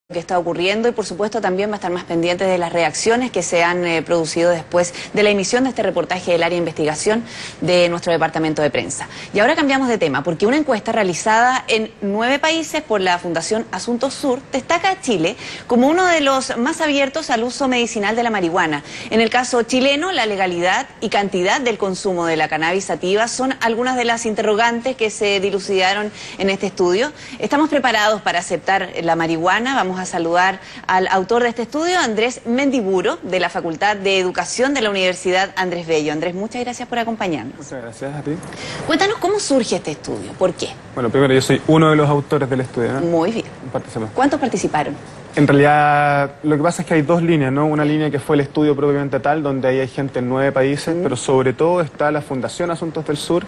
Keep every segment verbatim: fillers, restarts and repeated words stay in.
que está ocurriendo y por supuesto también va a estar más pendiente de las reacciones que se han eh, producido después de la emisión de este reportaje del área de investigación de nuestro departamento de prensa. Y ahora cambiamos de tema porque una encuesta realizada en nueve países por la Fundación Asuntos Sur destaca a Chile como uno de los más abiertos al uso medicinal de la marihuana. En el caso chileno, la legalidad y cantidad del consumo de la cannabis sativa son algunas de las interrogantes que se dilucidaron en este estudio. Estamos preparados para aceptar la marihuana. Vamos a saludar al autor de este estudio, Andrés Mendiburo, de la Facultad de Educación de la Universidad Andrés Bello. Andrés, muchas gracias por acompañarnos. Muchas gracias a ti. Cuéntanos cómo surge este estudio, ¿por qué? Bueno, primero yo soy uno de los autores del estudio, ¿no? Muy bien. Participé. ¿Cuántos participaron? En realidad, lo que pasa es que hay dos líneas, ¿no? Una línea que fue el estudio propiamente tal, donde ahí hay gente en nueve países, mm. pero sobre todo está la Fundación Asuntos del Sur,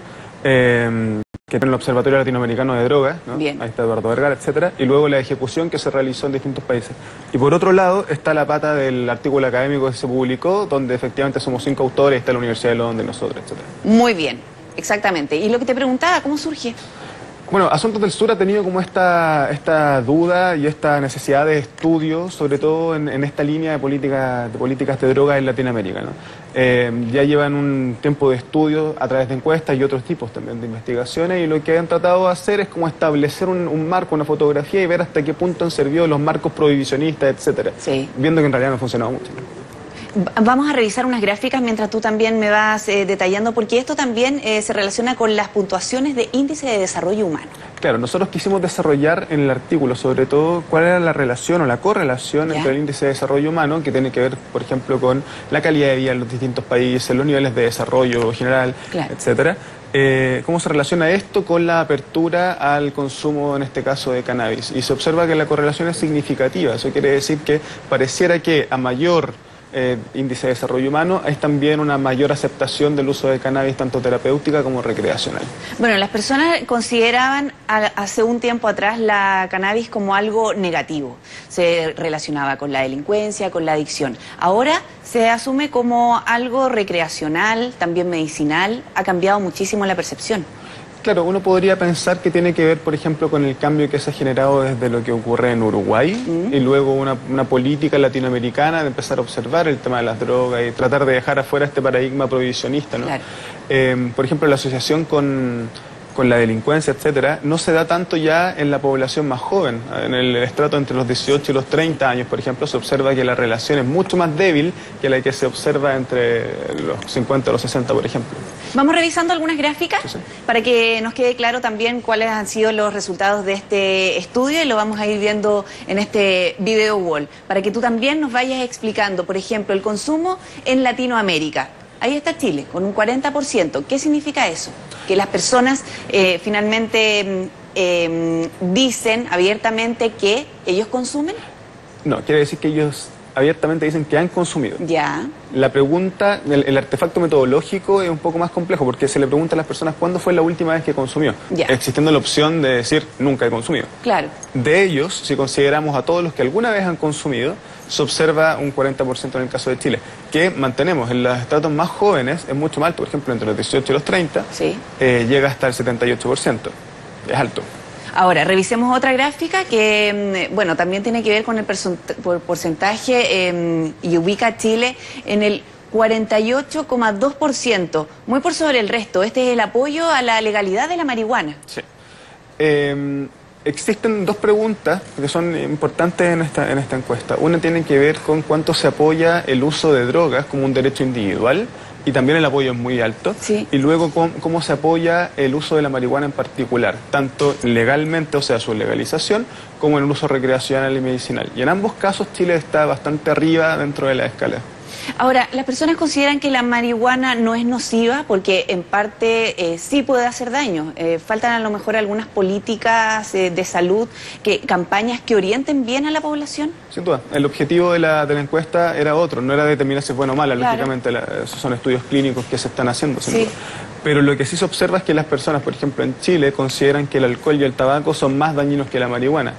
eh, que tiene el Observatorio Latinoamericano de Drogas, ¿no? Bien. Ahí está Eduardo Vergara, etcétera, y luego la ejecución que se realizó en distintos países. Y por otro lado está la pata del artículo académico que se publicó, donde efectivamente somos cinco autores, está la Universidad de Londres, nosotros, etcétera. Muy bien, exactamente. Y lo que te preguntaba, ¿cómo surge? Bueno, Asuntos del Sur ha tenido como esta, esta duda y esta necesidad de estudio, sobre todo en, en esta línea de, política, de políticas de drogas en Latinoamérica, ¿no? Eh, ya llevan un tiempo de estudio a través de encuestas y otros tipos también de investigaciones, y lo que han tratado de hacer es como establecer un, un marco, una fotografía y ver hasta qué punto han servido los marcos prohibicionistas, etcétera. Sí. Viendo que en realidad no ha funcionado mucho, ¿no? Vamos a revisar unas gráficas mientras tú también me vas eh, detallando, porque esto también eh, se relaciona con las puntuaciones de índice de desarrollo humano. Claro, nosotros quisimos desarrollar en el artículo sobre todo cuál era la relación o la correlación ¿Ya? entre el índice de desarrollo humano, que tiene que ver, por ejemplo, con la calidad de vida en los distintos países, los niveles de desarrollo general, claro. etcétera. Eh, ¿Cómo se relaciona esto con la apertura al consumo, en este caso, de cannabis? Y se observa que la correlación es significativa. Eso quiere decir que pareciera que a mayor Eh, índice de desarrollo humano, es también una mayor aceptación del uso de cannabis tanto terapéutica como recreacional. Bueno, las personas consideraban a, hace un tiempo atrás la cannabis como algo negativo. Se relacionaba con la delincuencia, con la adicción. Ahora se asume como algo recreacional, también medicinal. Ha cambiado muchísimo la percepción. Claro, uno podría pensar que tiene que ver, por ejemplo, con el cambio que se ha generado desde lo que ocurre en Uruguay mm. y luego una, una política latinoamericana de empezar a observar el tema de las drogas y tratar de dejar afuera este paradigma prohibicionista, ¿no? Claro. Eh, por ejemplo, la asociación con, con la delincuencia, etcétera, no se da tanto ya en la población más joven. En el estrato entre los dieciocho y los treinta años, por ejemplo, se observa que la relación es mucho más débil que la que se observa entre los cincuenta y los sesenta, por ejemplo. Vamos revisando algunas gráficas sí, sí. para que nos quede claro también cuáles han sido los resultados de este estudio, y lo vamos a ir viendo en este video wall, para que tú también nos vayas explicando, por ejemplo, el consumo en Latinoamérica. Ahí está Chile, con un cuarenta por ciento. ¿Qué significa eso? Que las personas eh, finalmente eh, dicen abiertamente que ellos consumen. No, quiere decir que ellos abiertamente dicen que han consumido. Ya. La pregunta, el, el artefacto metodológico es un poco más complejo, porque se le pregunta a las personas cuándo fue la última vez que consumió, ya. existiendo la opción de decir nunca he consumido. Claro. De ellos, si consideramos a todos los que alguna vez han consumido, se observa un cuarenta por ciento en el caso de Chile, que mantenemos en los estratos más jóvenes, es mucho más alto, por ejemplo, entre los dieciocho y los treinta, sí. eh, llega hasta el setenta y ocho por ciento. Es alto. Ahora, revisemos otra gráfica que, bueno, también tiene que ver con el porcentaje eh, y ubica a Chile en el cuarenta y ocho coma dos por ciento, muy por sobre el resto. Este es el apoyo a la legalidad de la marihuana. Sí. Eh, existen dos preguntas que son importantes en esta, en esta encuesta. Una tiene que ver con cuánto se apoya el uso de drogas como un derecho individual, y también el apoyo es muy alto, sí. y luego cómo, cómo se apoya el uso de la marihuana en particular, tanto legalmente, o sea, su legalización, como en el uso recreacional y medicinal. Y en ambos casos Chile está bastante arriba dentro de la escala. Ahora, las personas consideran que la marihuana no es nociva porque en parte eh, sí puede hacer daño. Eh, faltan a lo mejor algunas políticas eh, de salud, que, campañas que orienten bien a la población. Sin duda. El objetivo de la, de la encuesta era otro, no era determinar si es bueno o mala. Claro. Lógicamente la, esos son estudios clínicos que se están haciendo. Sin sí. duda. Pero lo que sí se observa es que las personas, por ejemplo en Chile, consideran que el alcohol y el tabaco son más dañinos que la marihuana.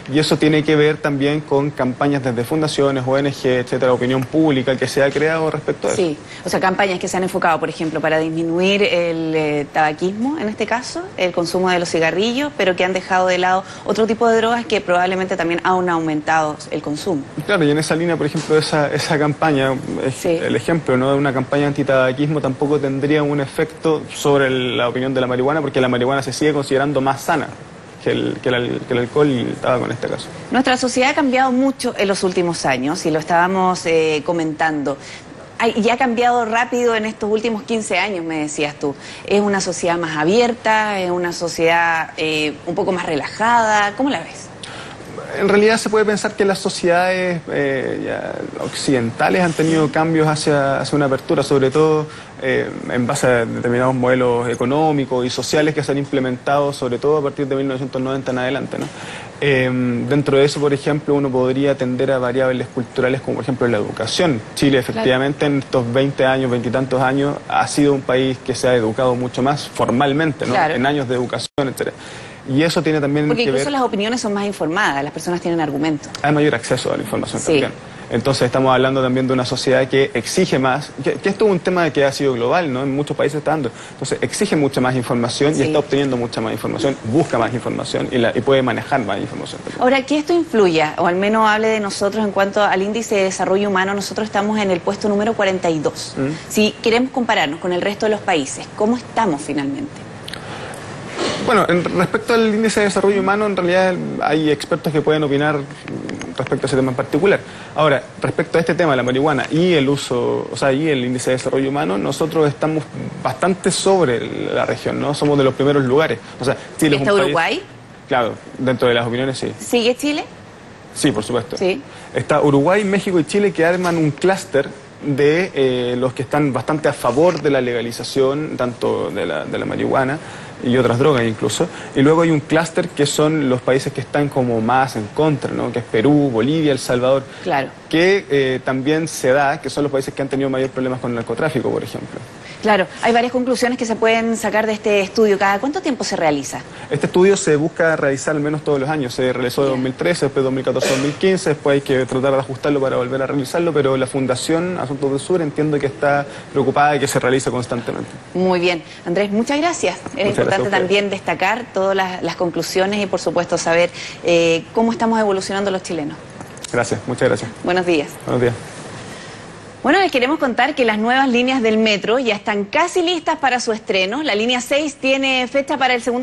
Y eso tiene que ver también con campañas desde fundaciones, O N G, etcétera, opinión pública que se ha creado respecto a eso. Sí, o sea, campañas que se han enfocado, por ejemplo, para disminuir el eh, tabaquismo, en este caso, el consumo de los cigarrillos, pero que han dejado de lado otro tipo de drogas que probablemente también han aumentado el consumo. Claro, y en esa línea, por ejemplo, esa, esa campaña, Sí. el ejemplo, ¿no?, de una campaña antitabaquismo tampoco tendría un efecto sobre el, la opinión de la marihuana, porque la marihuana se sigue considerando más sana que el, que el, que el alcohol y el tabaco en este caso. Nuestra sociedad ha cambiado mucho en los últimos años y lo estábamos eh, comentando. Y ha cambiado rápido en estos últimos quince años, me decías tú. Es una sociedad más abierta, es una sociedad eh, un poco más relajada. ¿Cómo la ves? En realidad se puede pensar que las sociedades eh, ya occidentales han tenido cambios hacia, hacia una apertura, sobre todo eh, en base a determinados modelos económicos y sociales que se han implementado, sobre todo a partir de mil novecientos noventa en adelante, ¿no? Eh, dentro de eso, por ejemplo, uno podría atender a variables culturales como, por ejemplo, la educación. Chile, efectivamente, claro, en estos veinte años, veintitantos años, ha sido un país que se ha educado mucho más formalmente, ¿no? Claro. En años de educación, etcétera. Y eso tiene también Porque que incluso ver... las opiniones son más informadas, las personas tienen argumentos. Hay mayor acceso a la información, sí, también. Entonces estamos hablando también de una sociedad que exige más, que, que esto es un tema que ha sido global, ¿no? En muchos países está dando. Entonces exige mucha más información, sí, y está obteniendo mucha más información, busca más información y, la, y puede manejar más información también. Ahora, que esto influya, o al menos hable de nosotros en cuanto al índice de desarrollo humano, nosotros estamos en el puesto número cuarenta y dos. ¿Mm? Si queremos compararnos con el resto de los países, ¿cómo estamos finalmente? Bueno, en, respecto al índice de desarrollo humano, en realidad hay expertos que pueden opinar respecto a ese tema en particular. Ahora, respecto a este tema, la marihuana y el uso, o sea, y el índice de desarrollo humano, nosotros estamos bastante sobre la región, ¿no? Somos de los primeros lugares. O sea, Chile ¿Está es un Uruguay? País, claro, dentro de las opiniones, sí. ¿Sigue Chile? Sí, por supuesto. Sí. Está Uruguay, México y Chile, que arman un clúster de eh, los que están bastante a favor de la legalización, tanto de la, de la marihuana y otras drogas incluso, y luego hay un clúster que son los países que están como más en contra, ¿no? Que es Perú, Bolivia, El Salvador, claro, que eh, también se da, que son los países que han tenido mayor problemas con el narcotráfico, por ejemplo. Claro, hay varias conclusiones que se pueden sacar de este estudio. ¿Cada cuánto tiempo se realiza? Este estudio se busca realizar al menos todos los años. Se realizó en dos mil trece, después dos mil catorce, dos mil quince, después hay que tratar de ajustarlo para volver a realizarlo, pero la Fundación Asuntos del Sur entiendo que está preocupada de que se realice constantemente. Muy bien. Andrés, muchas gracias. Es muchas importante gracias también destacar todas las, las conclusiones y, por supuesto, saber eh, cómo estamos evolucionando los chilenos. Gracias, muchas gracias. Buenos días. Buenos días. Bueno, les queremos contar que las nuevas líneas del metro ya están casi listas para su estreno. La línea seis tiene fecha para el segundo